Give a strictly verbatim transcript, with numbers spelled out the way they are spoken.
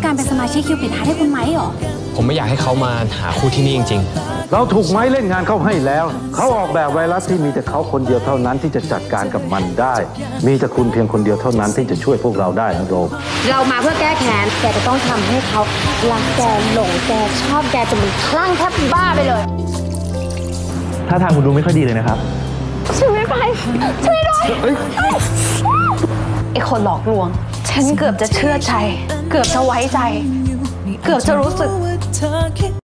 การเป็นสมาชิกคิวปิดหาให้คุณไหมหรอผมไม่อยากให้เขามาหาคู่ที่นี่จริงๆเราถูกไม้เล่นงานเขาให้แล้วเขาออกแบบไวรัสที่มีแต่เขาคนเดียวเท่านั้นที่จะจัดการกับมันได้มีแต่คุณเพียงคนเดียวเท่านั้นที่จะช่วยพวกเราได้นะโดมเรามาเพื่อแก้แค้นแกจะต้องทำให้เขารักแกหลงแกชอบแกจนมันคลั่งแทบบ้าไปเลยถ้าทางคุณดูไม่ค่อยดีเลยนะครับช่วยไปช่วยด้วยไอ้คนหลอกลวงฉันเกือบจะเชื่อใจเกือบจะไว้ใจเกือบจะรู้สึก